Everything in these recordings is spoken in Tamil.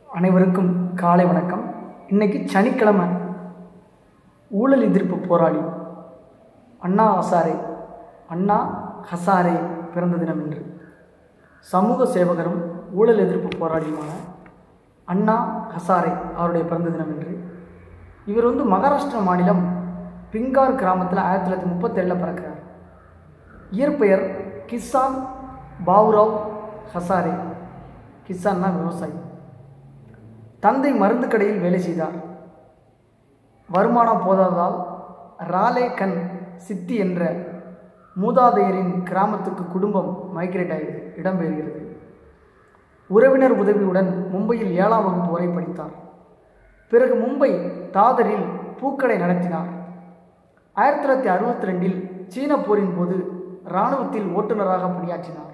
அனைவருக்கும் காலை வணக்கம். இன்னைக்கு சனிக்கிழமை. ஊழல் எதிர்ப்பு போராளி அண்ணா ஹசாரே பிறந்த தினம் என்று சமூக சேவகரும் ஊழல் எதிர்ப்பு போராளியுமான அண்ணா ஹசாரே அவருடைய பிறந்த தினம் என்று. இவர் மகாராஷ்டிரா மாநிலம் பிங்கார் கிராமத்தில் 1937 பிறக்கிறார். இயற்பெயர் கிசான் பாவுராவ் ஹசாரே. கிசான்னா விவசாயி. தந்தை மருந்து கடையில் வேலை செய்தார். வருமானம் போதாததால் ராலே கன் சித்தி என்ற மூதாதையரின் கிராமத்துக்கு குடும்பம் மைக்ரேட் ஆகிறது, இடம்பெறுகிறது. உறவினர் உதவியுடன் மும்பையில் 7ஆம் வகுப்பு வரை படித்தார். பிறகு மும்பை தாதரில் பூக்கடை நடத்தினார். 1962 சீன போரின் போது இராணுவத்தில் ஓட்டுநராக பணியாற்றினார்.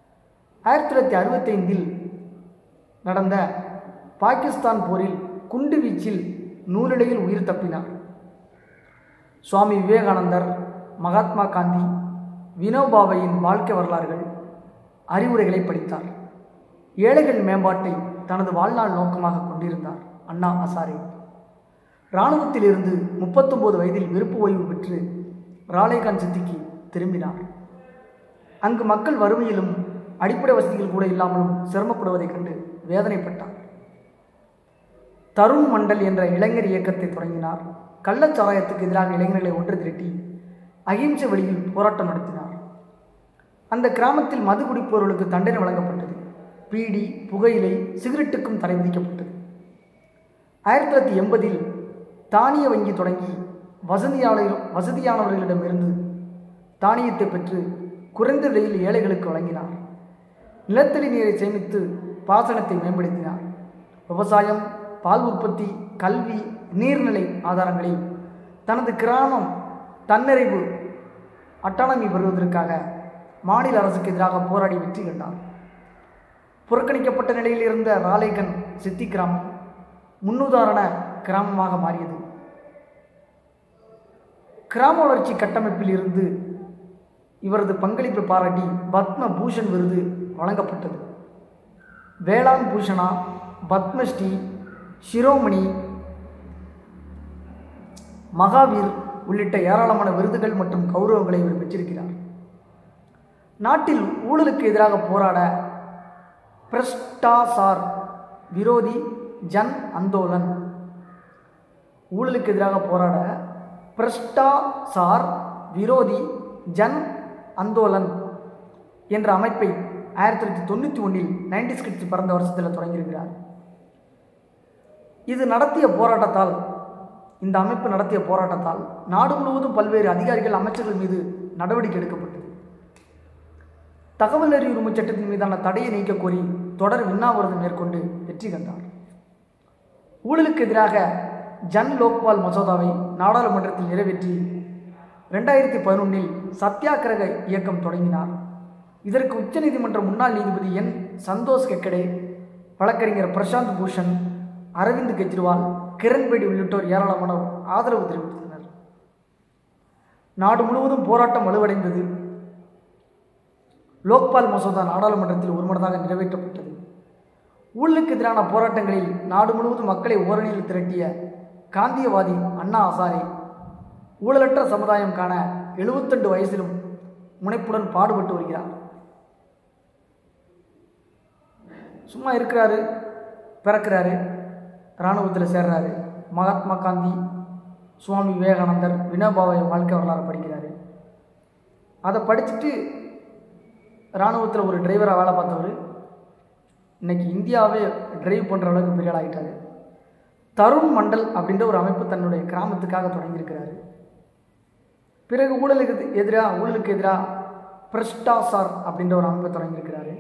1965 நடந்த பாகிஸ்தான் போரில் குண்டு வீச்சில் நூலிழையில் உயிர் தப்பினார். சுவாமி விவேகானந்தர், மகாத்மா காந்தி, வினோபாவையின் வாழ்க்கை வரலாறுகள், அறிவுரைகளை படித்தார். ஏழைகள் மேம்பாட்டை தனது வாழ்நாள் நோக்கமாக கொண்டிருந்தார் அண்ணா ஹசாரே. இராணுவத்தில் இருந்து 39 வயதில் விருப்ப ஓய்வு பெற்று ராலேகான் சித்திக்கு திரும்பினார். அங்கு மக்கள் வறுமையிலும் அடிப்படை வசதிகள் கூட இல்லாமலும் சிரமப்படுவதைக் கண்டு வேதனைப்பட்டார். தருண் மண்டல் என்ற இளைஞர் இயக்கத்தை தொடங்கினார். கள்ளச்சாராயத்துக்கு எதிராக இளைஞர்களை ஒன்று திரட்டி அகிம்சை வழியில் போராட்டம் நடத்தினார். அந்த கிராமத்தில் மது குடிப்பவர்களுக்கு தண்டனை வழங்கப்பட்டது. பீடி, புகையிலை, சிகரெட்டுக்கும் தடை விதிக்கப்பட்டது. 1980 தானிய வங்கி தொடங்கி வசதியானவர்களிடமிருந்து தானியத்தை பெற்று குறைந்த விலையில் ஏழைகளுக்கு வழங்கினார். நிலத்தடி நீரை சேமித்து பாசனத்தை மேம்படுத்தினார். விவசாயம், பால் உற்பத்தி, கல்வி, நீர்நிலை ஆதாரங்களை தனது கிராமம் தன்னிறைவு அட்டானமி பெறுவதற்காக மாநில அரசுக்கு எதிராக போராடி வெற்றி கண்டார். புறக்கணிக்கப்பட்ட நிலையில் இருந்த ராலேகன் சித்தி கிராமம் முன்னுதாரண கிராமமாக மாறியது. கிராம வளர்ச்சி கட்டமைப்பில் இருந்து இவரது பங்களிப்பை பாராட்டி பத்ம பூஷன் விருது வழங்கப்பட்டது. வேளாண் பூஷணா, பத்மஸ்ரீ, ஷிரோமணி, மகாவீர் உள்ளிட்ட ஏராளமான விருதுகள் மற்றும் கௌரவங்களை இவர் பெற்றிருக்கிறார். நாட்டில் ஊழலுக்கு எதிராக போராட பிரஷ்டாசார் விரோதி ஜன் அந்தோலன் ஊழலுக்கு எதிராக போராட பிரஷ்டாசார் விரோதி ஜன் அந்தோலன் என்ற அமைப்பை 1991 90s கிட்ஸ் பிறந்த வருஷத்தில் தொடங்கியிருக்கிறார். இந்த அமைப்பு நடத்திய போராட்டத்தால் நாடு முழுவதும் பல்வேறு அதிகாரிகள், அமைச்சர்கள் மீது நடவடிக்கை எடுக்கப்பட்டது. தகவல் அறிவு உரிமை சட்டத்தின் மீதான தடையை நீக்க கோரி தொடர் உண்ணாவிரதம் மேற்கொண்டு வெற்றி கண்டார். ஊழலுக்கு எதிராக ஜன் லோக்பால் மசோதாவை நாடாளுமன்றத்தில் நிறைவேற்றி 2011 சத்தியாகிரக இயக்கம் தொடங்கினார். இதற்கு உச்சநீதிமன்ற முன்னாள் நீதிபதி என் சந்தோஷ் ஹெக்டே, வழக்கறிஞர் பிரசாந்த் பூஷன், அரவிந்த் கெஜ்ரிவால், கிரண்பேடி உள்ளிட்டோர் ஏராளமானோர் ஆதரவு தெரிவித்தனர். நாடு முழுவதும் போராட்டம் வலுவடைந்தது. லோக்பால் மசோதா நாடாளுமன்றத்தில் ஒருமனதாக நிறைவேற்றப்பட்டது. ஊழலுக்கு எதிரான போராட்டங்களில் நாடு முழுவதும் மக்களை ஓரணியில் திரட்டிய காந்தியவாதி அண்ணா ஹசாரே ஊழலற்ற சமுதாயம் காண 72 வயதிலும் முனைப்புடன் பாடுபட்டு வருகிறார். சும்மா இருக்கிறாரு, பிறக்கிறாரு, இராணுவத்தில் சேர்றாரு. மகாத்மா காந்தி, சுவாமி விவேகானந்தர், வினோபாவை வாழ்க்கை வரலாறு படிக்கிறாரு. அதை படிச்சுட்டு இராணுவத்தில் ஒரு டிரைவராக வேலை பார்த்தவர் இன்னைக்கு இந்தியாவே டிரைவ் பண்ணுற அளவுக்கு பெரிய ஆளாகிட்டார். தருண் மண்டல் அப்படின்ற ஒரு அமைப்பு தன்னுடைய கிராமத்துக்காக தொடங்கியிருக்கிறாரு. பிறகு ஊழலுக்கு எதிராக பிரஷ்டாசார் அப்படின்ற ஒரு அமைப்பை தொடங்கியிருக்கிறாரு.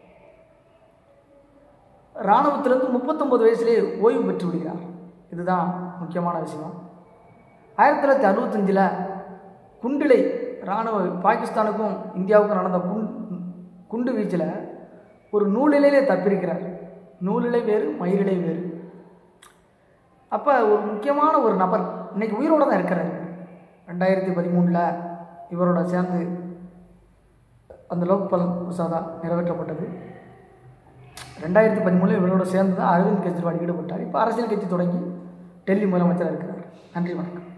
இராணுவத்திலிருந்து 39 வயசுலேயே ஓய்வு பெற்று விடுகிறார். இதுதான் முக்கியமான விஷயம். 1965 குண்டிலை இராணுவ பாகிஸ்தானுக்கும் இந்தியாவுக்கும் நடந்த குண்டு வீச்சில் ஒரு நூலிலையிலே தப்பியிருக்கிறார். நூலிலை வேறு, மயிரிலை வேறு. அப்போ ஒரு முக்கியமான ஒரு நபர் இன்னைக்கு உயிரோடு தான் இருக்கிறார். 2013 இவரோட சேர்ந்து அந்த லோக்பால் மசோதா நிறைவேற்றப்பட்டது. 2013 இவரோட சேர்ந்து தான் அரவிந்த் கெஜ்ரிவால் ஈடுபட்டார். இப்போ அரசியல் கட்சி தொடங்கி டெல்லி முதலமைச்சராக இருக்கிறார். நன்றி, வணக்கம்.